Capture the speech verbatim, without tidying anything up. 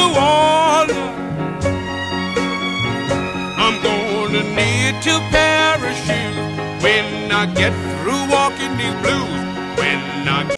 New Orleans. I'm gonna need two pair of shoes when I get through walking these blues. When I